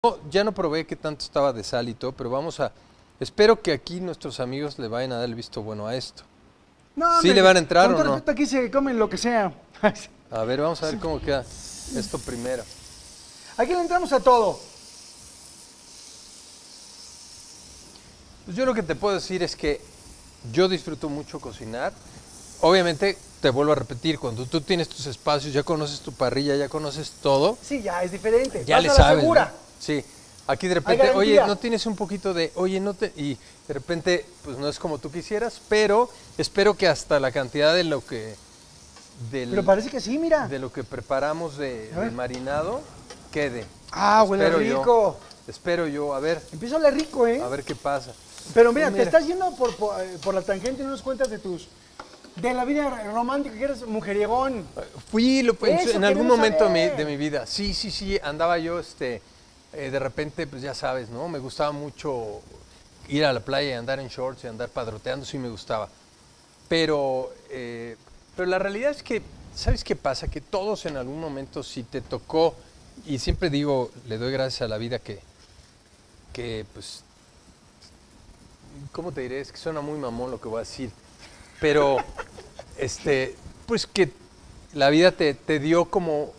Ya no probé qué tanto estaba de sal y todo, pero vamos a... Espero que aquí nuestros amigos le vayan a dar el visto bueno a esto. No, ¿Sí hombre, le van a entrar con o todo no? respeto, aquí se comen lo que sea. A ver, vamos a ver cómo queda esto primero. Aquí le entramos a todo. Pues yo lo que te puedo decir es que yo disfruto mucho cocinar. Obviamente, te vuelvo a repetir, cuando tú tienes tus espacios, ya conoces tu parrilla, ya conoces todo, Sí, ya es diferente. ya Vas le a la sabes, segura. ¿no? Sí. Aquí de repente, garantía. oye, no tienes un poquito de, oye, no te... Y de repente, pues no es como tú quisieras, pero espero que hasta la cantidad de lo que... Pero parece que sí, mira. De lo que preparamos de marinado quede. Ah, huele rico. Espero yo, a ver, Empieza a oler rico, ¿eh? a ver qué pasa. Pero mira, Pues te estás yendo por la tangente y no nos cuentas de la vida romántica, que eres mujeriegón. Fui Eso en algún queremos momento saber. de mi vida. Sí, andaba yo, de repente, pues ya sabes, ¿no? Me gustaba mucho ir a la playa y andar en shorts y andar padroteando, sí me gustaba. Pero la realidad es que, ¿sabes qué pasa? Que todos en algún momento, si te tocó, y siempre digo, le doy gracias a la vida que pues, ¿cómo te diré? Es que suena muy mamón lo que voy a decir, pero, pues que la vida te dio como,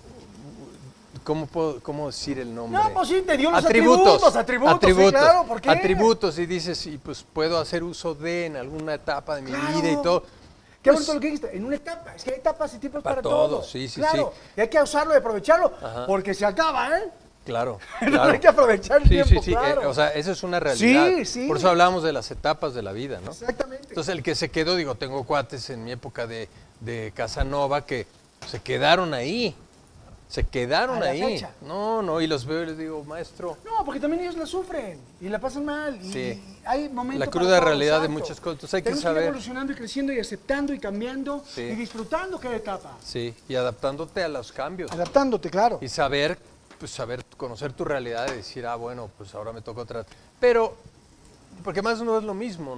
¿cómo decir el nombre? No, pues sí, te dio los atributos, sí, claro, ¿por qué? Atributos, y dices, y pues puedo hacer uso de en alguna etapa de mi Claro. vida y todo. Qué Pues, bonito lo que dijiste, en una etapa, es que hay etapas y tiempos Para para todo, todo. sí, claro, y hay que usarlo y aprovecharlo, Ajá. porque se acaba, ¿eh? Claro, Entonces claro. hay que aprovechar el tiempo, Sí, claro. o sea, eso es una realidad. Sí. Por eso hablábamos de las etapas de la vida, ¿no? Exactamente. Entonces, el que se quedó, digo, tengo cuates en mi época de Casanova que se quedaron ahí. Se quedaron A la ahí. fecha. No, y los veo y les digo, maestro, No, porque también ellos la sufren y la pasan mal. Y Sí. hay momentos La para cruda todo, realidad de exacto. muchas cosas. Entonces hay que Tenemos saber. ir evolucionando y creciendo y aceptando y cambiando Sí. y disfrutando cada etapa. sí, y adaptándote a los cambios. Adaptándote, claro. Y saber, conocer tu realidad y decir, bueno, pues ahora me toca otra. Pero, porque más no es lo mismo,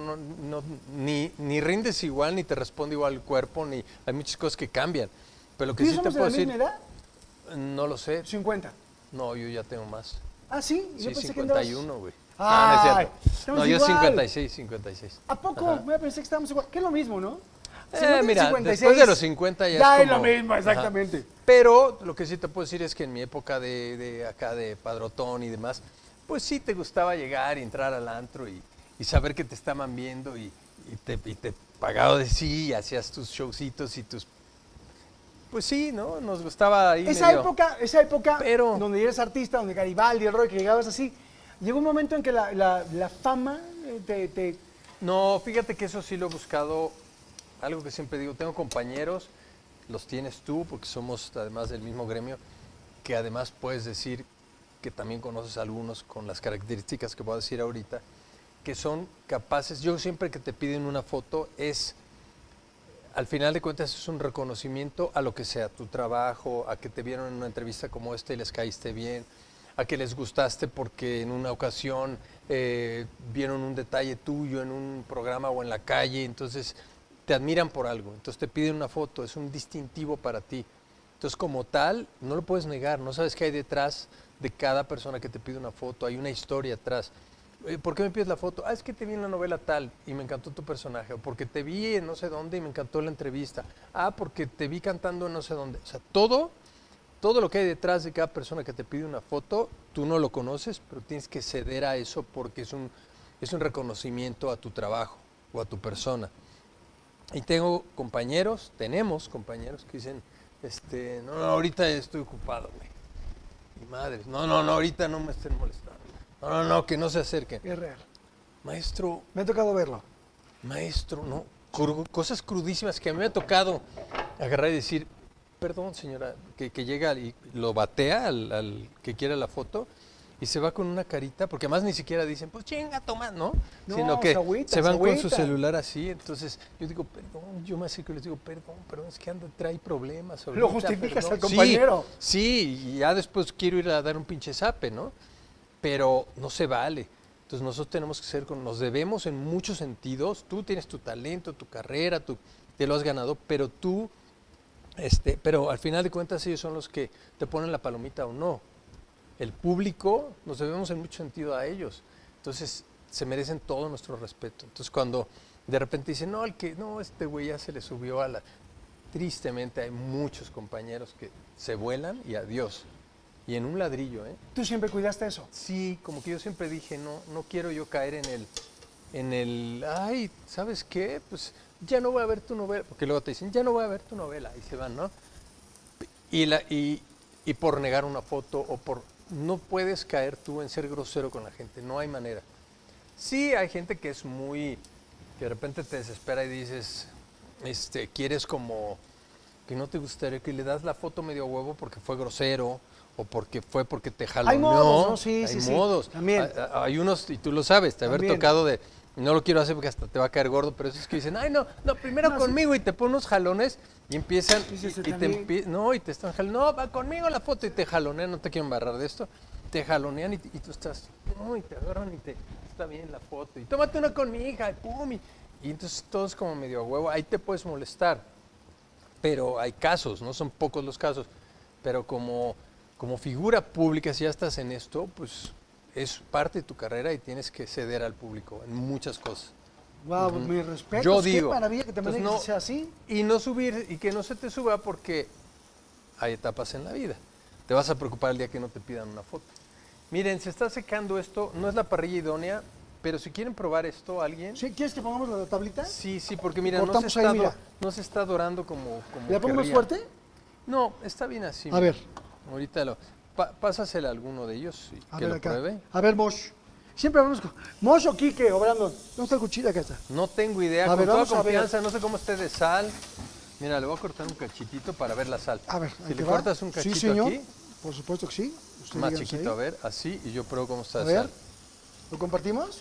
ni rindes igual, ni te responde igual el cuerpo, ni hay muchas cosas que cambian. Pero lo que ¿Tú y sí yo te somos de puedo la decir, misma edad? no lo sé. 50. No, yo ya tengo más. Ah, sí. Yo Sí, pensé que andabas- 51, güey. Ay, No es cierto. estamos No, yo igual. 56. ¿A poco? Ajá. Me pensé que estábamos igual. Que es lo mismo, ¿no? 50 y Mira, 56. después de los 50 ya Ya es es lo como... mismo, Ajá. exactamente. Pero lo que sí te puedo decir es que en mi época de acá de padrotón y demás, pues sí te gustaba llegar y entrar al antro y saber que te estaban viendo y te pagaba de sí y hacías tus showcitos y tus... Pues sí, ¿no? Nos gustaba ahí Esa medio- época Pero- donde eres artista, donde Garibaldi, el rollo, que llegabas así, llegó un momento en que la fama te... No, fíjate que eso sí lo he buscado, algo que siempre digo, tengo compañeros, los tienes tú, porque somos además del mismo gremio, que además puedes decir que también conoces a algunos con las características que voy a decir ahorita, que son capaces, yo siempre que te piden una foto es, al final de cuentas es un reconocimiento a lo que sea, tu trabajo, a que te vieron en una entrevista como esta y les caíste bien, a que les gustaste porque en una ocasión vieron un detalle tuyo en un programa o en la calle, entonces te admiran por algo, entonces te piden una foto, es un distintivo para ti. Entonces como tal, no lo puedes negar, no sabes qué hay detrás de cada persona que te pide una foto, hay una historia atrás. ¿Por qué me pides la foto? Es que te vi en la novela tal y me encantó tu personaje. O porque te vi en no sé dónde y me encantó la entrevista. Porque te vi cantando en no sé dónde. O sea, todo lo que hay detrás de cada persona que te pide una foto, tú no lo conoces, pero tienes que ceder a eso porque es un reconocimiento a tu trabajo o a tu persona. Y tenemos compañeros que dicen, no, ahorita estoy ocupado, güey. Mi madre, no, ahorita no me estén molestando. No, que no se acerquen. Es real. Maestro, Me ha tocado verlo. no. Cosas crudísimas que a mí me ha tocado agarrar y decir, perdón, señora, que llega y lo batea al que quiera la foto y se va con una carita, porque además ni siquiera dicen, pues chinga, toma, ¿no? No, Sino que se agüita, se van se con su agüita. celular así, entonces yo digo, perdón, yo me acerco y les digo, perdón, es que trae problemas. Lo ahorita, justificas perdón". al compañero. Sí, y ya después quiero ir a dar un pinche zape, ¿no? Pero no se vale. Entonces nosotros tenemos que ser, nos debemos en muchos sentidos. Tú tienes tu talento, tu carrera, te lo has ganado, pero pero al final de cuentas ellos son los que te ponen la palomita o no. el público nos debemos en mucho sentido a ellos. Entonces, se merecen todo nuestro respeto. Entonces, cuando de repente dicen, no, este güey ya se le subió a la... Tristemente, hay muchos compañeros que se vuelan y adiós. Y en un ladrillo, ¿eh? ¿Tú siempre cuidaste eso? Sí, como que yo siempre dije, no quiero yo caer en el, ay, ¿sabes qué? Pues ya no voy a ver tu novela, porque luego te dicen, ya no voy a ver tu novela, y se van, ¿no? Y por negar una foto o no puedes caer tú en ser grosero con la gente, no hay manera. Sí, hay gente que es que de repente te desespera y dices, quieres como, que no te gustaría, que le das la foto medio huevo porque fue grosero, o porque te jaloneó. Hay modos, ¿no? Sí, hay sí, modos. sí. También. Hay unos, y tú lo sabes, te haber tocado de, no lo quiero hacer porque hasta te va a caer gordo, pero eso es que dicen, ay, no, primero conmigo, y te ponen unos jalones y empiezan, y te están jalando, no, va conmigo la foto, y te jalonean, no te quiero embarrar de esto, te jalonean y tú estás, no, y te agarran y está bien la foto, y tómate una con mi hija, y pum, y entonces todo es como medio a huevo, ahí te puedes molestar, pero hay casos, no son pocos los casos, pero como figura pública, si ya estás en esto, pues es parte de tu carrera y tienes que ceder al público en muchas cosas. Wow, mi respeto. Yo digo, qué maravilla que también no, sea así. Y no subir, y que no se te suba porque hay etapas en la vida. Te vas a preocupar el día que no te pidan una foto. Miren, se está secando esto, no es la parrilla idónea, pero si quieren probar esto, ¿alguien? ¿Sí? ¿Quieres que pongamos la tablita? Sí, porque mira, no se está dorando como ¿La pongo más querría. fuerte? No, está bien así. A ver. Ahorita pásasela a alguno de ellos y que lo pruebe. A ver, Mosh. Siempre hablamos con... ¿Mosh o Quique o Brandon? ¿Dónde está el cuchillo? Acá está. No tengo idea, A con ver, toda vamos a confianza, no sé cómo esté de sal. Mira, le voy a cortar un cachitito para ver la sal. A ver, si le cortas un cachito sí, señor. aquí, Por supuesto que sí. Usted más díganos chiquito, ahí. a ver, así, y yo pruebo cómo está A de ver, sal. ¿lo compartimos?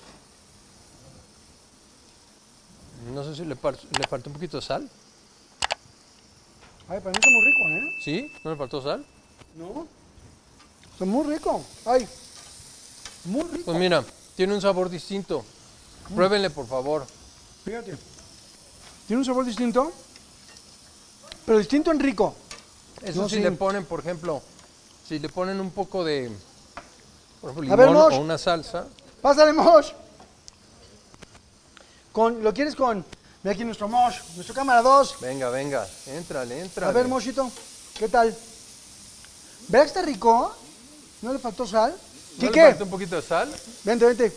No sé si le falta un poquito de sal. Ay, para mí está muy rico, ¿eh? ¿Sí? ¿No le faltó sal? No. Está muy rico. Ay, muy rico. Pues mira, tiene un sabor distinto. Pruébenle, por favor. Fíjate. Tiene un sabor distinto, pero distinto en rico. Eso No, si sí. le ponen, por ejemplo, si le ponen un poco de, por ejemplo, A ver, limón Mosh. o una salsa. Pásale, Mosh. ¿Lo quieres con? Mira aquí nuestro Mosh, nuestro cámara 2. Venga, éntrale. A ver, Moshito, ¿qué tal? ¿Verdad que está rico? ¿No le faltó sal? ¿No le Quique, falta un poquito de sal? vente.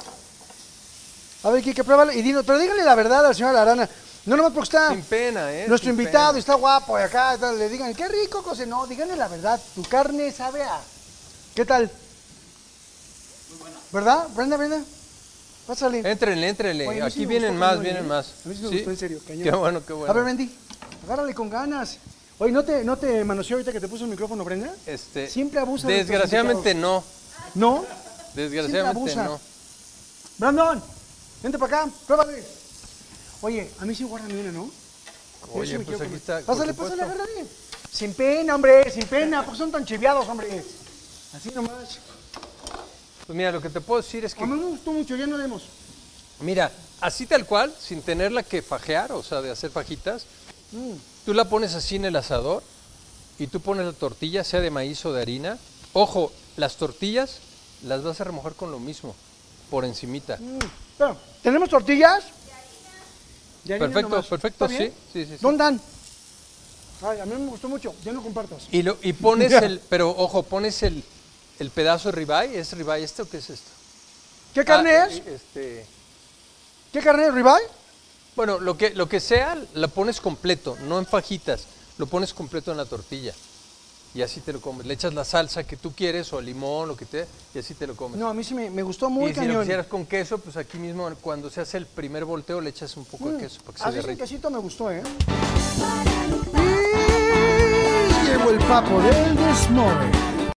A ver, Quique, pruébalo y dinos, pero díganle la verdad al señor Arana. No nomás porque está Sin pena, nuestro sin invitado, pena. está guapo y acá le digan, qué rico, José. No, díganle la verdad, tu carne sabe a... ¿Qué tal? Muy buena. ¿Verdad? Brenda. Pásale. Éntrenle. Oye, a mí sí Aquí me vienen gustó, más, cañón, vienen ¿eh? más. A mí sí me ¿Sí? gustó, en serio, cañón. Qué bueno. A ver, Bendy, agárrale con ganas. Oye, ¿no te manoseó ahorita que te puso el micrófono, Brenda? Siempre abusa de nuestros Desgraciadamente no. ¿No? Desgraciadamente Siempre abusa. no. Brandon, vente para acá, pruébale. Oye, a mí sí guárdame una, ¿no? Oye, Yo sí me pues quiero aquí comer. está. Pásale, por supuesto. agárrale. Sin pena, hombre, sin pena. ¿Por qué son tan chiviados, hombre? Así nomás. Pues mira, lo que te puedo decir es que, A mí me gustó mucho, ya no demos. mira, así tal cual, sin tenerla que fajear, o sea, de hacer fajitas, tú la pones así en el asador y tú pones la tortilla, sea de maíz o de harina. Ojo, las tortillas las vas a remojar con lo mismo, por encimita. Pero, ¿tenemos tortillas? De harina Perfecto, nomás. perfecto, ¿Está bien? sí. ¿Dónde dan? Ay, a mí me gustó mucho, ya no compartas. Y pones pero ojo, pones el pedazo de ribeye. ¿Es ribeye este o qué es esto? ¿Qué carne es? ¿Qué carne es, ribeye? Bueno, lo que sea, la pones completo, no en fajitas, lo pones completo en la tortilla. Y así te lo comes. Le echas la salsa que tú quieres o limón, lo que te y así te lo comes. No, a mí sí me gustó muy y si lo cañón. quisieras con queso, pues aquí mismo cuando se hace el primer volteo le echas un poco de queso para que se Así sin derrita. quesito me gustó, ¿eh? Y llegó el papo del desmore.